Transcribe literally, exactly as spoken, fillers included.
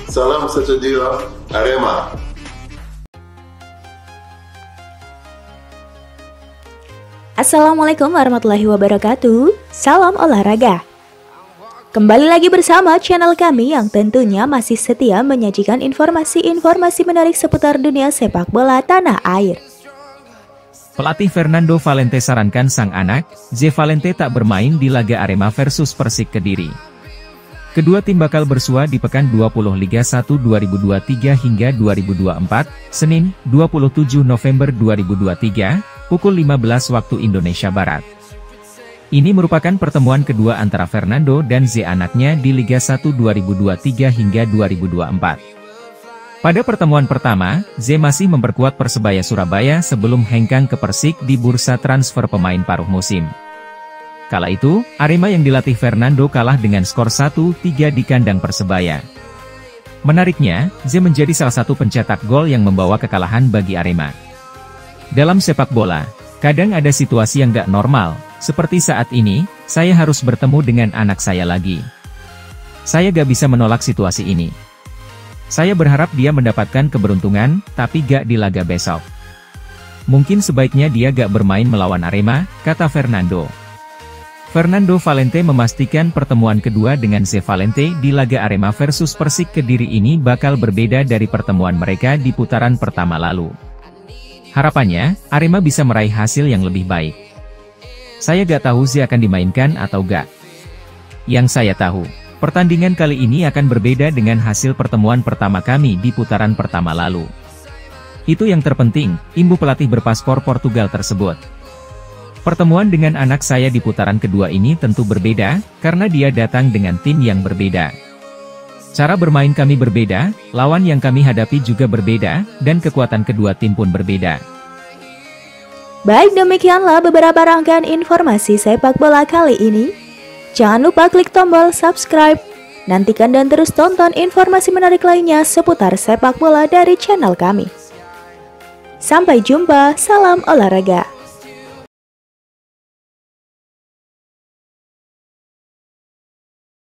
Salam sejahtera, Arema. Assalamualaikum warahmatullahi wabarakatuh. Salam olahraga. Kembali lagi bersama channel kami yang tentunya masih setia menyajikan informasi-informasi menarik seputar dunia sepak bola tanah air. Pelatih Fernando Valente sarankan sang anak, Ze Valente tak bermain di laga Arema versus Persik Kediri. Kedua tim bakal bersua di pekan dua puluh Liga satu dua ribu dua puluh tiga hingga dua ribu dua puluh empat, Senin, dua puluh tujuh November dua ribu dua puluh tiga, pukul lima belas waktu Indonesia Barat. Ini merupakan pertemuan kedua antara Fernando dan Ze anaknya di Liga satu dua ribu dua puluh tiga hingga dua ribu dua puluh empat. Pada pertemuan pertama, Ze masih memperkuat Persebaya Surabaya sebelum hengkang ke Persik di bursa transfer pemain paruh musim. Kala itu, Arema yang dilatih Fernando kalah dengan skor satu tiga di kandang Persebaya. Menariknya, Ze menjadi salah satu pencetak gol yang membawa kekalahan bagi Arema. Dalam sepak bola, kadang ada situasi yang gak normal, seperti saat ini, saya harus bertemu dengan anak saya lagi. Saya gak bisa menolak situasi ini. Saya berharap dia mendapatkan keberuntungan, tapi gak di laga besok. Mungkin sebaiknya dia gak bermain melawan Arema, kata Fernando. Fernando Valente memastikan pertemuan kedua dengan Ze Valente di laga Arema versus Persik Kediri ini bakal berbeda dari pertemuan mereka di putaran pertama lalu. Harapannya, Arema bisa meraih hasil yang lebih baik. Saya gak tahu Ze akan dimainkan atau gak. Yang saya tahu, pertandingan kali ini akan berbeda dengan hasil pertemuan pertama kami di putaran pertama lalu. Itu yang terpenting, imbu pelatih berpaspor Portugal tersebut. Pertemuan dengan anak saya di putaran kedua ini tentu berbeda, karena dia datang dengan tim yang berbeda. Cara bermain kami berbeda, lawan yang kami hadapi juga berbeda, dan kekuatan kedua tim pun berbeda. Baik, demikianlah beberapa rangkaian informasi sepak bola kali ini. Jangan lupa klik tombol subscribe. Nantikan dan terus tonton informasi menarik lainnya seputar sepak bola dari channel kami. Sampai jumpa, salam olahraga.